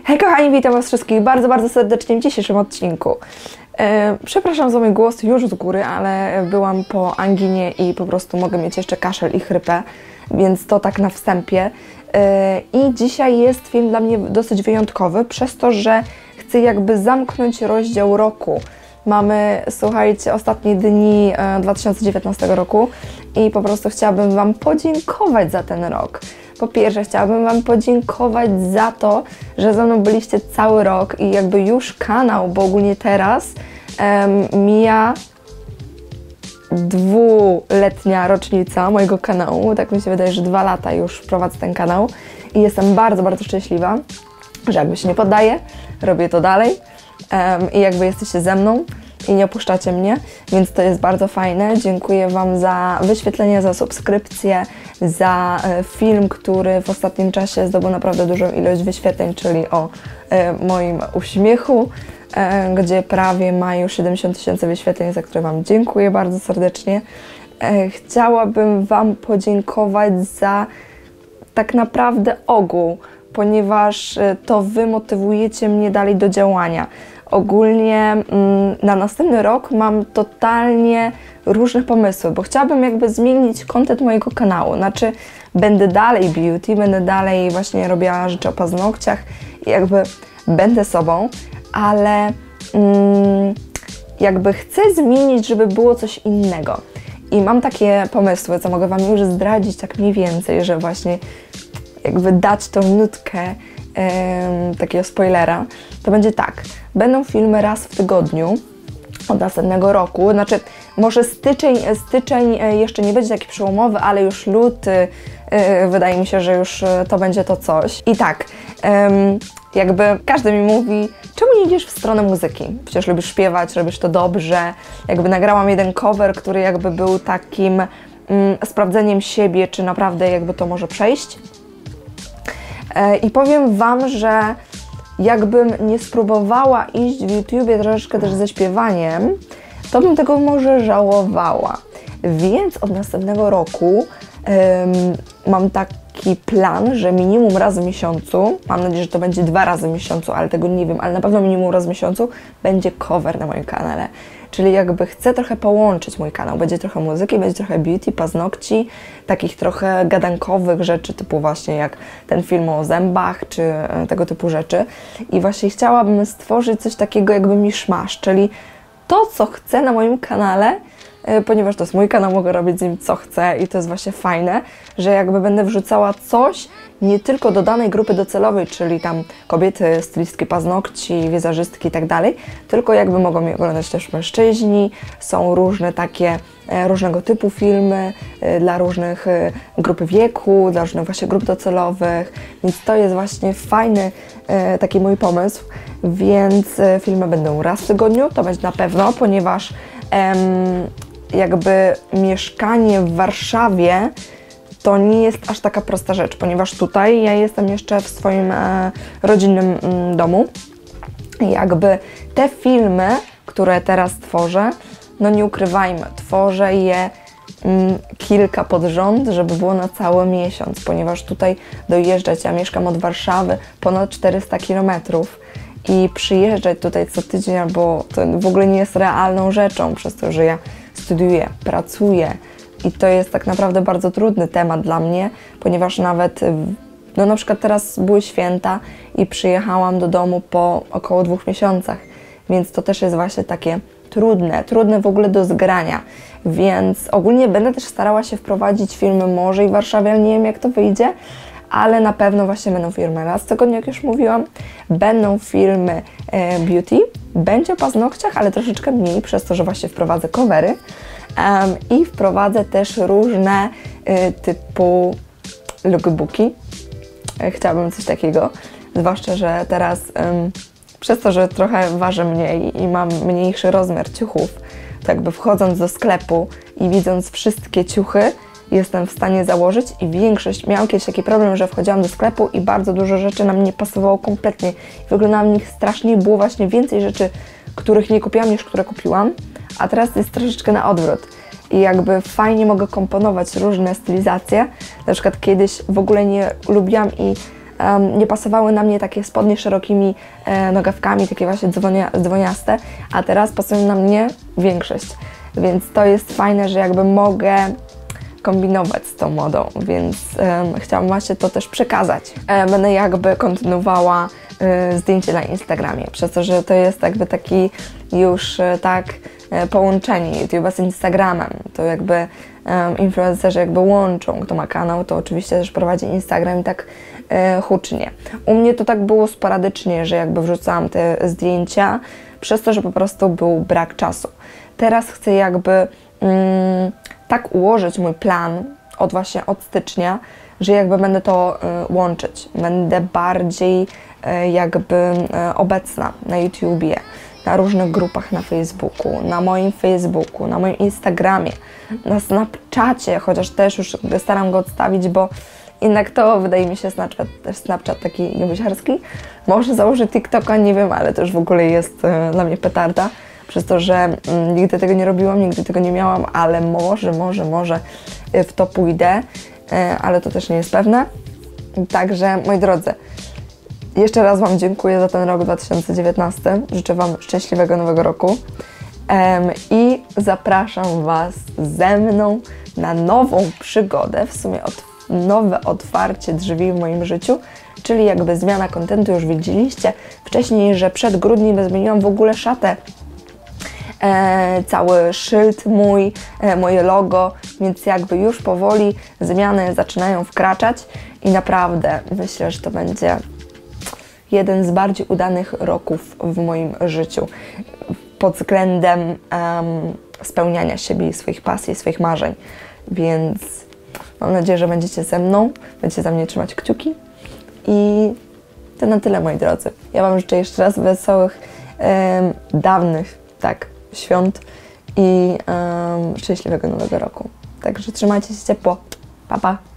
Hej kochani, witam Was wszystkich bardzo, bardzo serdecznie w dzisiejszym odcinku. Przepraszam za mój głos już z góry, ale byłam po anginie i po prostu mogę mieć jeszcze kaszel i chrypę, więc to tak na wstępie. I dzisiaj jest film dla mnie dosyć wyjątkowy, przez to, że chcę jakby zamknąć rozdział roku. Mamy, słuchajcie, ostatnie dni 2019 roku i po prostu chciałabym Wam podziękować za ten rok. Po pierwsze, chciałabym Wam podziękować za to, że ze mną byliście cały rok i jakby już kanał, bo ogólnie teraz mija dwuletnia rocznica mojego kanału. Tak mi się wydaje, że 2 lata już prowadzę ten kanał i jestem bardzo, bardzo szczęśliwa, że jakby się nie poddaję, robię to dalej i jakby jesteście ze mną i nie opuszczacie mnie, więc to jest bardzo fajne. Dziękuję Wam za wyświetlenie, za subskrypcję, za film, który w ostatnim czasie zdobył naprawdę dużą ilość wyświetleń, czyli o moim uśmiechu, gdzie prawie ma już 70 000 wyświetleń, za które Wam dziękuję bardzo serdecznie. Chciałabym Wam podziękować za tak naprawdę ogół, ponieważ to Wy motywujecie mnie dalej do działania. Ogólnie na następny rok mam totalnie różne pomysły, bo chciałabym jakby zmienić content mojego kanału. Znaczy, będę dalej beauty, będę dalej właśnie robiła rzeczy o paznokciach i jakby będę sobą, ale jakby chcę zmienić, żeby było coś innego. I mam takie pomysły, co mogę Wam już zdradzić tak mniej więcej, że właśnie jakby dać tą nutkę takiego spoilera, to będzie tak. Będą filmy raz w tygodniu od następnego roku, znaczy może styczeń jeszcze nie będzie taki przełomowy, ale już luty, wydaje mi się, że już to będzie to coś. I tak, jakby każdy mi mówi, czemu nie idziesz w stronę muzyki? Przecież lubisz śpiewać, robisz to dobrze. Jakby nagrałam jeden cover, który jakby był takim sprawdzeniem siebie, czy naprawdę jakby to może przejść. I powiem Wam, że jakbym nie spróbowała iść w YouTubie troszeczkę też ze śpiewaniem, to bym tego może żałowała. Więc od następnego roku mam taki plan, że minimum raz w miesiącu, mam nadzieję, że to będzie 2 razy w miesiącu, ale tego nie wiem, ale na pewno minimum raz w miesiącu będzie cover na moim kanale. Czyli jakby chcę trochę połączyć mój kanał. Będzie trochę muzyki, będzie trochę beauty, paznokci, takich trochę gadankowych rzeczy, typu właśnie jak ten film o zębach, czy tego typu rzeczy. I właśnie chciałabym stworzyć coś takiego jakby miszmasz, czyli to, co chcę na moim kanale, ponieważ to jest mój kanał, mogę robić z nim co chcę i to jest właśnie fajne, że jakby będę wrzucała coś nie tylko do danej grupy docelowej, czyli tam kobiety, stylistki paznokci, wizerzystki i tak dalej, tylko jakby mogą mnie oglądać też mężczyźni, są różne takie, różnego typu filmy dla różnych grup wieku, dla różnych właśnie grup docelowych, więc to jest właśnie fajny taki mój pomysł, więc filmy będą raz w tygodniu, to będzie na pewno, ponieważ jakby mieszkanie w Warszawie to nie jest aż taka prosta rzecz, ponieważ tutaj ja jestem jeszcze w swoim rodzinnym domu. Jakby te filmy, które teraz tworzę, no nie ukrywajmy, tworzę je kilka pod rząd, żeby było na cały miesiąc, ponieważ tutaj dojeżdżać, ja mieszkam od Warszawy ponad 400 km i przyjeżdżać tutaj co tydzień, albo to w ogóle nie jest realną rzeczą, przez to, że ja studiuję, pracuję i to jest tak naprawdę bardzo trudny temat dla mnie, ponieważ nawet, no na przykład teraz były święta i przyjechałam do domu po około 2 miesiącach, więc to też jest właśnie takie trudne w ogóle do zgrania, więc ogólnie będę też starała się wprowadzić filmy może i w Warszawie, ale nie wiem jak to wyjdzie, ale na pewno właśnie będą filmy raz w tygodniu, jak już mówiłam, będą filmy beauty, będzie o paznokciach, ale troszeczkę mniej, przez to, że właśnie wprowadzę covery i wprowadzę też różne typu lookbooki. Chciałabym coś takiego, zwłaszcza, że teraz przez to, że trochę ważę mniej i mam mniejszy rozmiar ciuchów, to jakby wchodząc do sklepu i widząc wszystkie ciuchy, jestem w stanie założyć i większość, miałam kiedyś taki problem, że wchodziłam do sklepu i bardzo dużo rzeczy nam nie pasowało kompletnie. Wyglądałam w nich strasznie, było właśnie więcej rzeczy, których nie kupiłam niż które kupiłam, a teraz jest troszeczkę na odwrót. I jakby fajnie mogę komponować różne stylizacje. Na przykład kiedyś w ogóle nie lubiłam i nie pasowały na mnie takie spodnie z szerokimi nogawkami, takie właśnie dzwoniaste, a teraz pasują na mnie większość. Więc to jest fajne, że jakby mogę kombinować z tą modą, więc chciałam właśnie to też przekazać. Będę jakby kontynuowała zdjęcie na Instagramie, przez to, że to jest jakby taki już tak połączenie YouTube'a z Instagramem. To jakby influencerzy jakby łączą, kto ma kanał, to oczywiście też prowadzi Instagram i tak hucznie. U mnie to tak było sporadycznie, że jakby wrzucałam te zdjęcia, przez to, że po prostu był brak czasu. Teraz chcę jakby tak ułożyć mój plan od stycznia, że jakby będę to łączyć. Będę bardziej jakby obecna na YouTubie, na różnych grupach na Facebooku, na moim Facebooku, na moim Instagramie, na Snapchacie, chociaż też już staram go odstawić, bo jednak to wydaje mi się Snapchat taki niebuziarski. Może założę TikToka, nie wiem, ale to już w ogóle jest dla mnie petarda. Przez to, że nigdy tego nie robiłam, nigdy tego nie miałam, ale może w to pójdę, ale to też nie jest pewne. Także, moi drodzy, jeszcze raz Wam dziękuję za ten rok 2019. Życzę Wam szczęśliwego nowego roku i zapraszam Was ze mną na nową przygodę, w sumie nowe otwarcie drzwi w moim życiu, czyli jakby zmiana kontentu. Już widzieliście wcześniej, że przed grudniem zmieniłam w ogóle szatę, cały szyld moje logo, więc jakby już powoli zmiany zaczynają wkraczać i naprawdę myślę, że to będzie jeden z bardziej udanych roków w moim życiu pod względem spełniania siebie, swoich pasji, swoich marzeń, więc mam nadzieję, że będziecie ze mną, będziecie za mnie trzymać kciuki i to na tyle, moi drodzy. Ja Wam życzę jeszcze raz wesołych, dawnych, świąt i szczęśliwego nowego roku. Także trzymajcie się ciepło. Pa, pa!